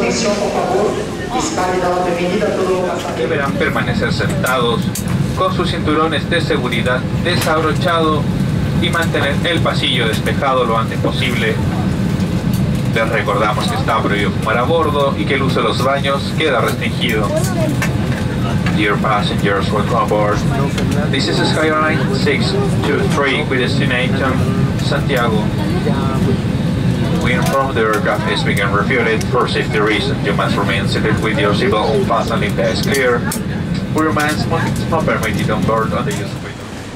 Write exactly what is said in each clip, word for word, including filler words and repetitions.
atención, por favor. Fiscal de la Avenida, todo pasajero. Deberán permanecer sentados con sus cinturones de seguridad desabrochados y mantener el pasillo despejado lo antes posible. Les recordamos que está prohibido fumar a bordo y que el uso de los baños queda restringido. Dear passengers, welcome aboard. This is Skyline six two three with destination Santiago. We inform the aircraft is being refueled. For safety reasons, you must remain seated with your seatbelt unfastened if that is clear. We remind smoking is not permitted on board on the use of window.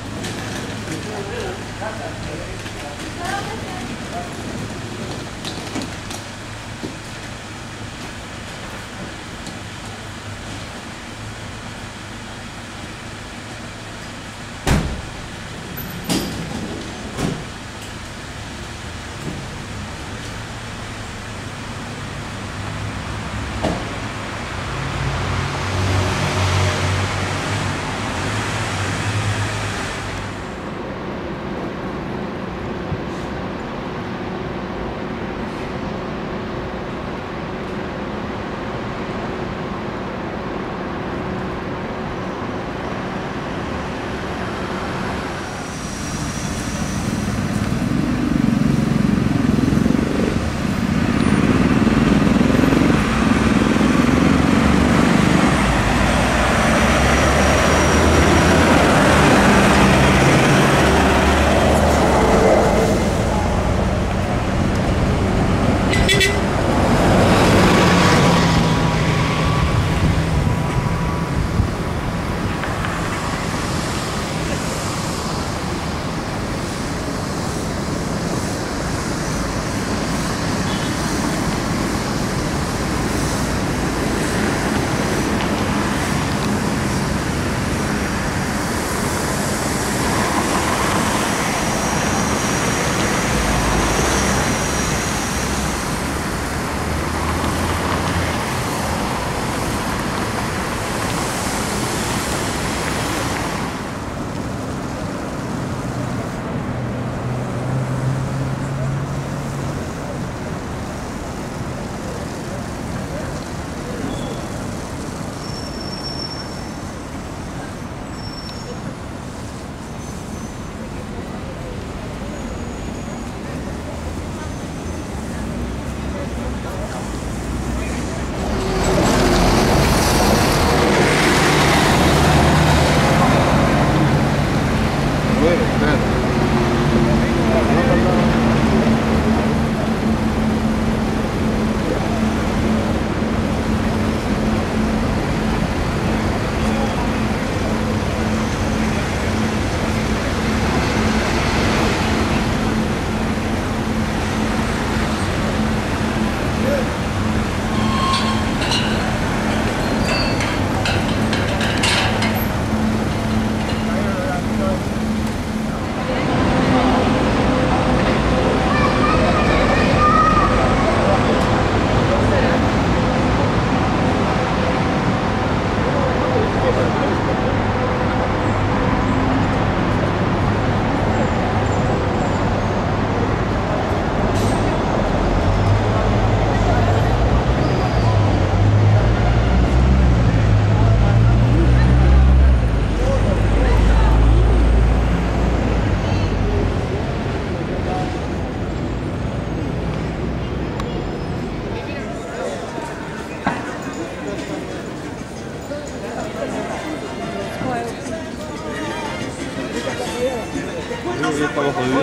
Estamos jodidos.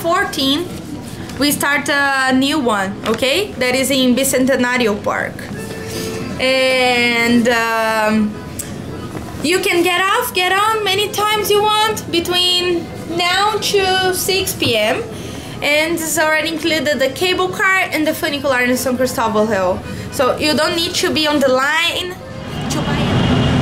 fourteen, we start a new one, okay? That is in Bicentenario Park. And um, you can get off, get on many times you want between now to six p m And it's already included the cable car and the funicular in São Cristóvão Hill. So you don't need to be on the line to buy it.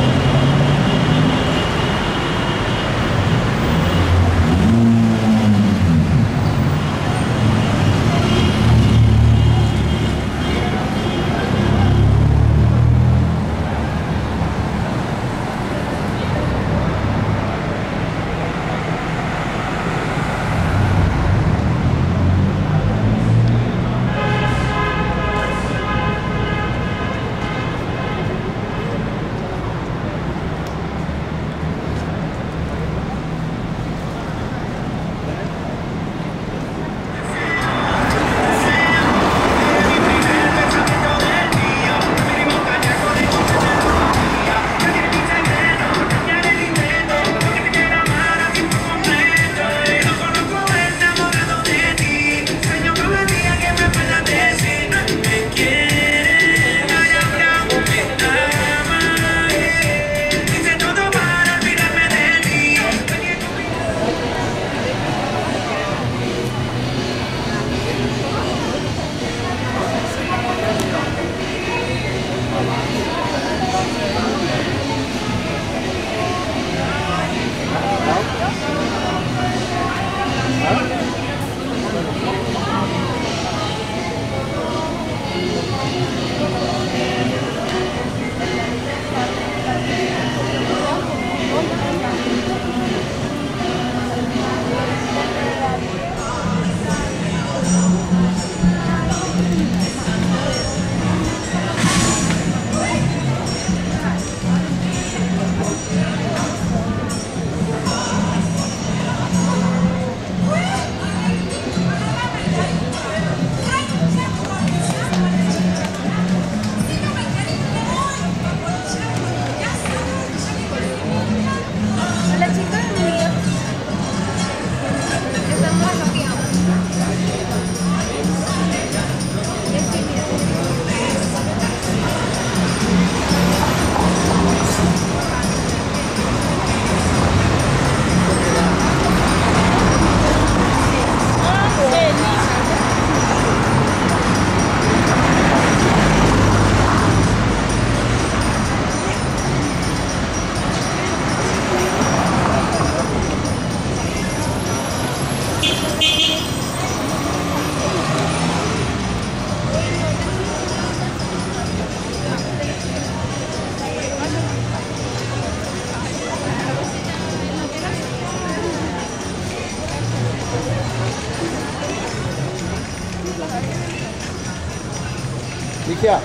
Likia.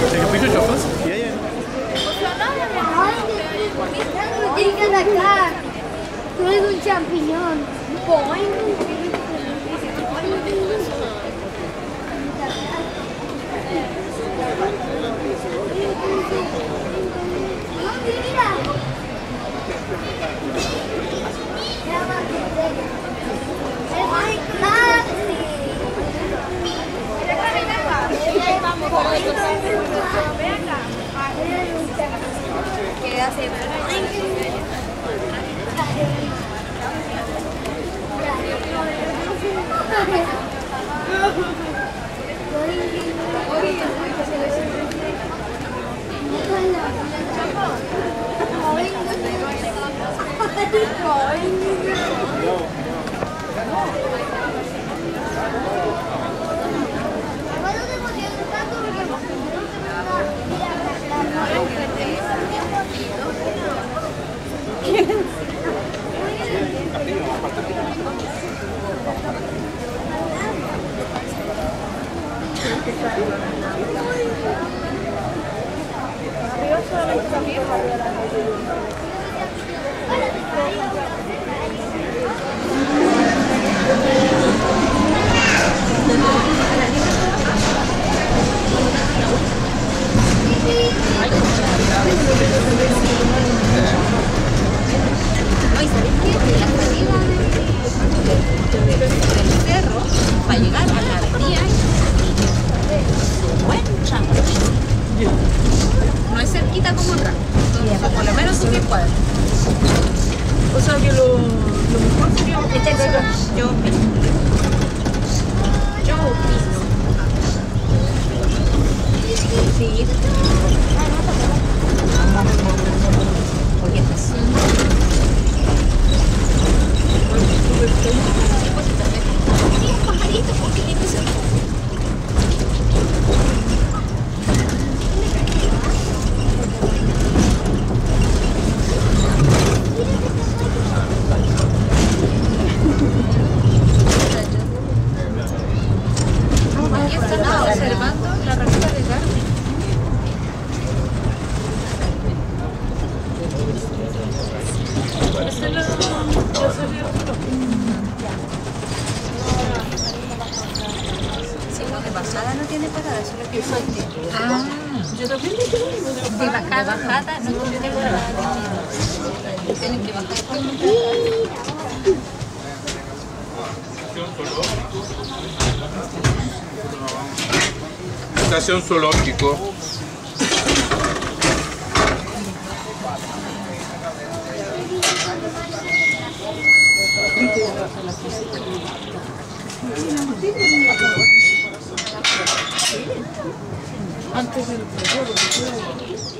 Take a picture, Chocos? Yeah, yeah. Venga de acá. Tú eres un champiñón. ¿Qué hace? No es cerquita como otra, por lo menos son diez cuadras. O sea que lo, lo mejor sería este yo opino. Yo opino. Sí. Oye, sí. Un pajarito, porque tiene que ser. Aquí están observando la ramita de carne. Esta es la, la salida. Sí, no, de bajada no tiene parada, solo que falte. Ah, yo también me quedo. De bajada, bajada no tiene parada. Tienen que bajar. Estación zoológico. Antes del periodo,